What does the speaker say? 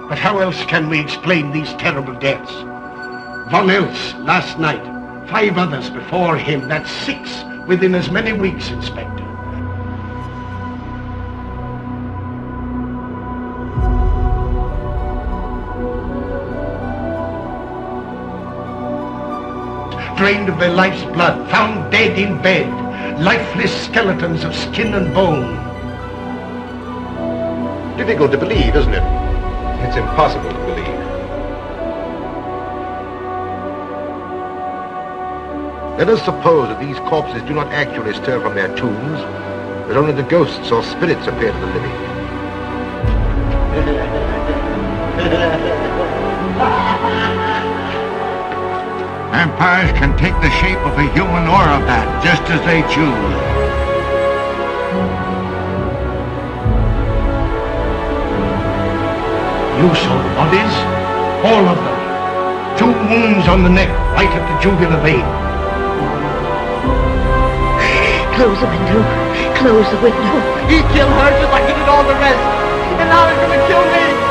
But how else can we explain these terrible deaths? Von Eltz last night, 5 others before him, that's 6 within as many weeks, Inspector. Drained of their life's blood, found dead in bed, lifeless skeletons of skin and bone. Difficult to believe, isn't it? It's impossible to believe. Let us suppose that these corpses do not actually stir from their tombs, but only the ghosts or spirits appear to the living. Vampires can take the shape of a human or a bat, just as they choose. You saw the bodies? All of them. 2 wounds on the neck, right at the jugular vein. Close the window. Close the window. He killed her just like he did all the rest. And now he's gonna kill me.